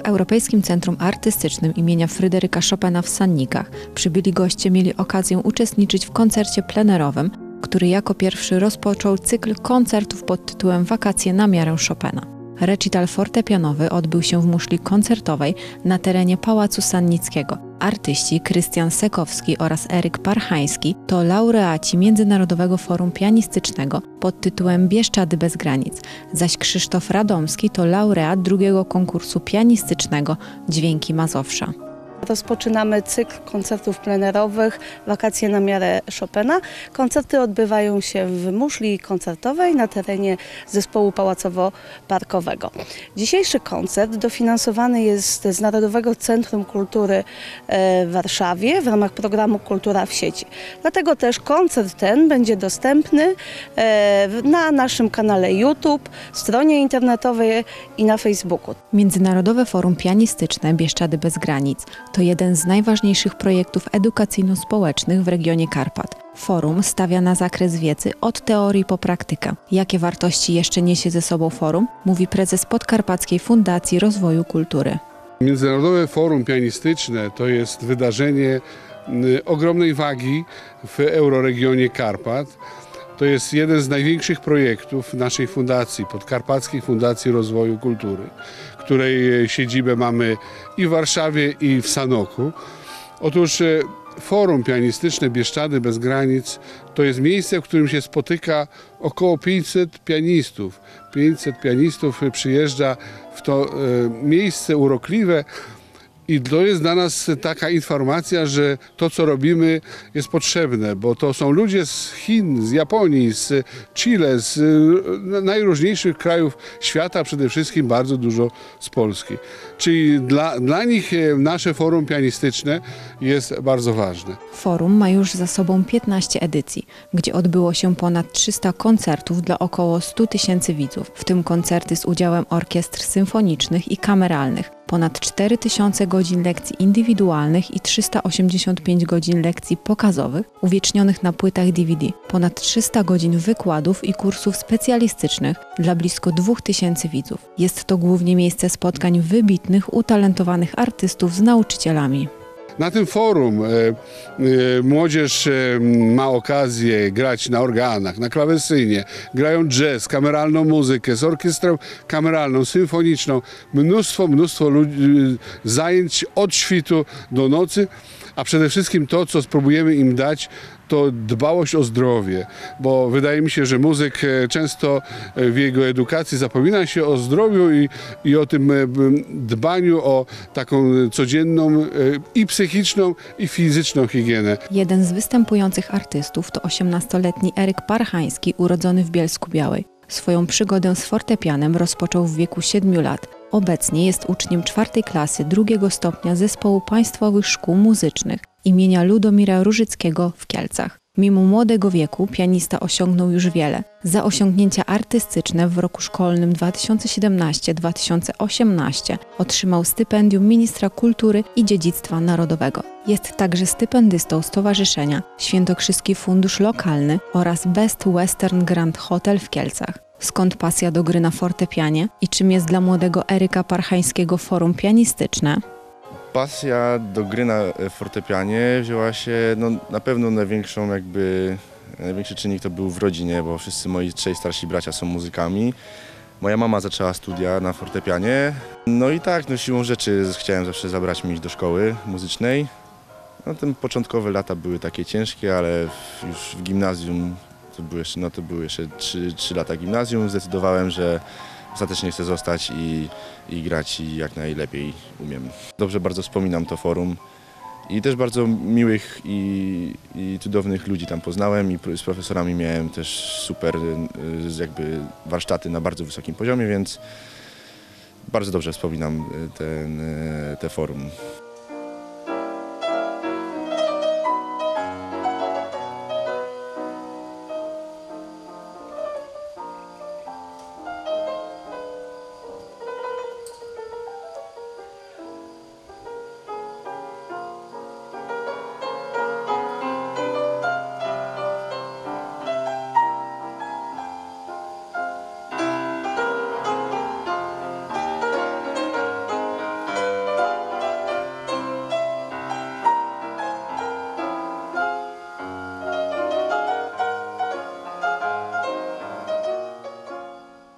Europejskim Centrum Artystycznym imienia Fryderyka Chopina w Sannikach przybyli goście mieli okazję uczestniczyć w koncercie plenerowym, który jako pierwszy rozpoczął cykl koncertów pod tytułem Wakacje na miarę Chopina. Recital fortepianowy odbył się w muszli koncertowej na terenie Pałacu Sannickiego. Artyści Krystian Sekowski oraz Eryk Parchański to laureaci Międzynarodowego Forum Pianistycznego pod tytułem Bieszczady bez granic, zaś Krzysztof Radomski to laureat drugiego konkursu pianistycznego Dźwięki Mazowsza. Rozpoczynamy cykl koncertów plenerowych Wakacje na miarę Chopina. Koncerty odbywają się w muszli koncertowej na terenie zespołu pałacowo-parkowego. Dzisiejszy koncert dofinansowany jest z Narodowego Centrum Kultury w Warszawie w ramach programu Kultura w sieci. Dlatego też koncert ten będzie dostępny na naszym kanale YouTube, stronie internetowej i na Facebooku. Międzynarodowe Forum Pianistyczne Bieszczady bez granic to jeden z najważniejszych projektów edukacyjno-społecznych w regionie Karpat. Forum stawia na zakres wiedzy od teorii po praktykę. Jakie wartości jeszcze niesie ze sobą forum, mówi prezes Podkarpackiej Fundacji Rozwoju Kultury. Międzynarodowe Forum Pianistyczne to jest wydarzenie ogromnej wagi w euroregionie Karpat. To jest jeden z największych projektów naszej fundacji, Podkarpackiej Fundacji Rozwoju Kultury, której siedzibę mamy i w Warszawie, i w Sanoku. Otóż Forum Pianistyczne Bieszczady bez granic to jest miejsce, w którym się spotyka około 500 pianistów. 500 pianistów przyjeżdża w to miejsce urokliwe. I to jest dla nas taka informacja, że to, co robimy, jest potrzebne, bo to są ludzie z Chin, z Japonii, z Chile, z najróżniejszych krajów świata, przede wszystkim bardzo dużo z Polski. Czyli dla nich nasze forum pianistyczne jest bardzo ważne. Forum ma już za sobą 15 edycji, gdzie odbyło się ponad 300 koncertów dla około 100 tysięcy widzów, w tym koncerty z udziałem orkiestr symfonicznych i kameralnych, ponad 4000 godzin lekcji indywidualnych i 385 godzin lekcji pokazowych uwiecznionych na płytach DVD, ponad 300 godzin wykładów i kursów specjalistycznych dla blisko 2000 widzów. Jest to głównie miejsce spotkań wybitnych, utalentowanych artystów z nauczycielami. Na tym forum młodzież ma okazję grać na organach, na klawesynie, grają jazz, kameralną muzykę, z orkiestrą kameralną, symfoniczną, mnóstwo zajęć od świtu do nocy, a przede wszystkim to, co spróbujemy im dać, to dbałość o zdrowie, bo wydaje mi się, że muzyk często w jego edukacji zapomina się o zdrowiu i o tym dbaniu o taką codzienną i psychiczną, i fizyczną higienę. Jeden z występujących artystów to 18-letni Eryk Parchański, urodzony w Bielsku-Białej. Swoją przygodę z fortepianem rozpoczął w wieku 7 lat. Obecnie jest uczniem 4. klasy 2. stopnia Zespołu Państwowych Szkół Muzycznych imienia Ludomira Różyckiego w Kielcach. Mimo młodego wieku pianista osiągnął już wiele. Za osiągnięcia artystyczne w roku szkolnym 2017-2018 otrzymał stypendium Ministra Kultury i Dziedzictwa Narodowego. Jest także stypendystą Stowarzyszenia Świętokrzyski Fundusz Lokalny oraz Best Western Grand Hotel w Kielcach. Skąd pasja do gry na fortepianie i czym jest dla młodego Eryka Parchańskiego forum pianistyczne? Pasja do gry na fortepianie wzięła się, na pewno największy czynnik to był w rodzinie, bo wszyscy moi 3 starsi bracia są muzykami. Moja mama zaczęła studia na fortepianie, siłą rzeczy chciałem zawsze zabrać mnie do szkoły muzycznej. Te początkowe lata były takie ciężkie, ale już w gimnazjum, to były jeszcze 3 lata gimnazjum, zdecydowałem, że ostatecznie chcę zostać i grać jak najlepiej umiem. Dobrze bardzo wspominam to forum i też bardzo miłych i cudownych ludzi tam poznałem i z profesorami miałem też super warsztaty na bardzo wysokim poziomie, więc bardzo dobrze wspominam te forum.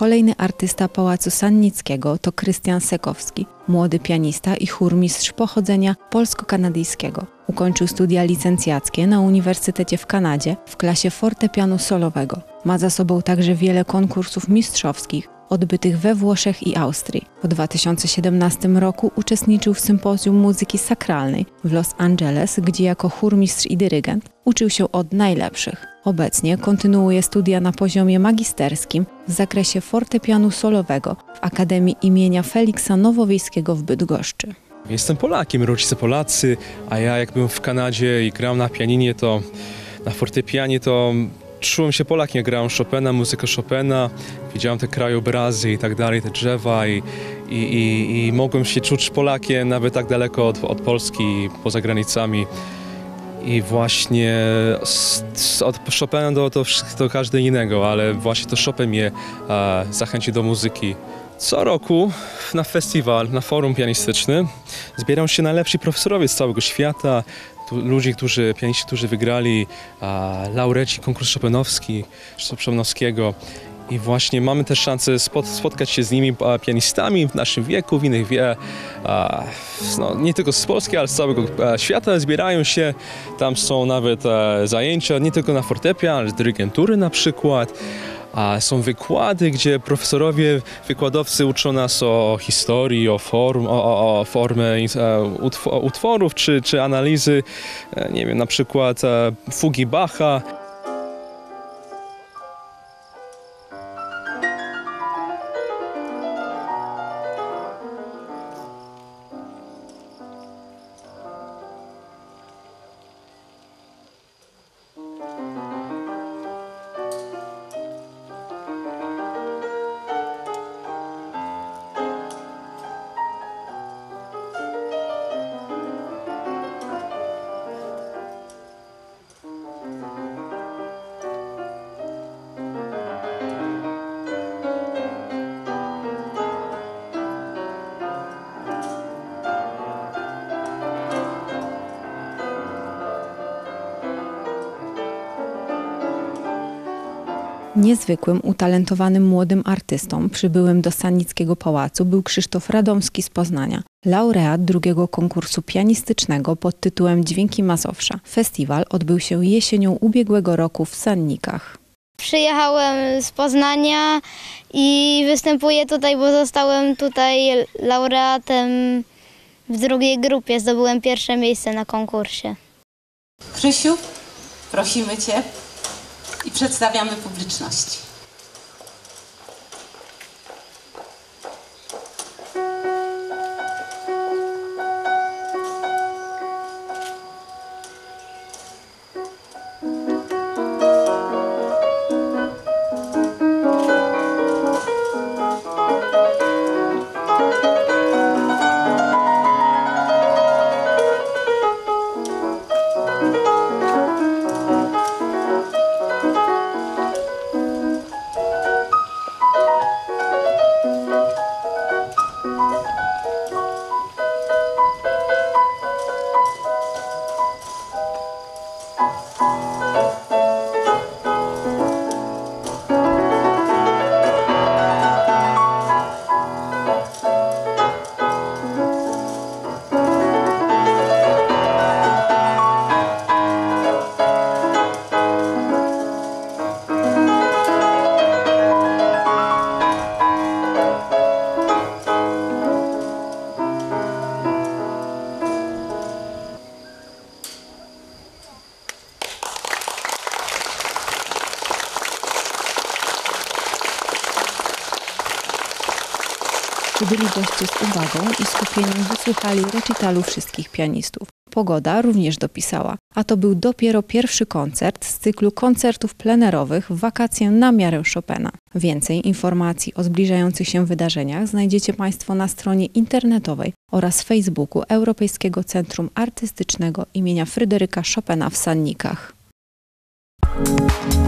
Kolejny artysta Pałacu Sannickiego to Krystian Sekowski, młody pianista i chórmistrz pochodzenia polsko-kanadyjskiego. Ukończył studia licencjackie na Uniwersytecie w Kanadzie w klasie fortepianu solowego. Ma za sobą także wiele konkursów mistrzowskich odbytych we Włoszech i Austrii. W 2017 roku uczestniczył w sympozjum muzyki sakralnej w Los Angeles, gdzie jako chórmistrz i dyrygent uczył się od najlepszych. Obecnie kontynuuje studia na poziomie magisterskim w zakresie fortepianu solowego w Akademii imienia Feliksa Nowowiejskiego w Bydgoszczy. Jestem Polakiem, rodzice Polacy, a ja jak byłem w Kanadzie i grałem na pianinie, to na fortepianie, to czułem się Polakiem. Ja grałem Chopina, muzykę Chopina, widziałem te krajobrazy i tak dalej, te drzewa i mogłem się czuć Polakiem nawet tak daleko od Polski, poza granicami. I właśnie od Chopina do każdy innego, ale właśnie to Chopin mnie zachęci do muzyki. Co roku na festiwal, na forum pianistyczny zbierają się najlepsi profesorowie z całego świata, pianiści, którzy wygrali laureaci konkursu Chopinowskiego. I właśnie mamy też szansę spotkać się z nimi, pianistami w naszym wieku, w innych nie tylko z Polski, ale z całego świata zbierają się. Tam są nawet zajęcia nie tylko na fortepian, ale z dyrygentury na przykład. Są wykłady, gdzie profesorowie, wykładowcy uczą nas o historii, o formie utworów czy analizy, nie wiem, na przykład fugi Bacha. Niezwykłym, utalentowanym młodym artystą przybyłym do Sannickiego Pałacu był Krzysztof Radomski z Poznania, laureat drugiego konkursu pianistycznego pod tytułem Dźwięki Mazowsza. Festiwal odbył się jesienią ubiegłego roku w Sannikach. Przyjechałem z Poznania i występuję tutaj, bo zostałem tutaj laureatem w drugiej grupie. Zdobyłem pierwsze miejsce na konkursie. Krzysiu, prosimy Cię i przedstawiamy publiczności. Przybyli goście z uwagą i skupieniem wysłuchali recitalu wszystkich pianistów. Pogoda również dopisała, a to był dopiero pierwszy koncert z cyklu koncertów plenerowych w wakacje na miarę Chopina. Więcej informacji o zbliżających się wydarzeniach znajdziecie Państwo na stronie internetowej oraz Facebooku Europejskiego Centrum Artystycznego imienia Fryderyka Chopina w Sannikach.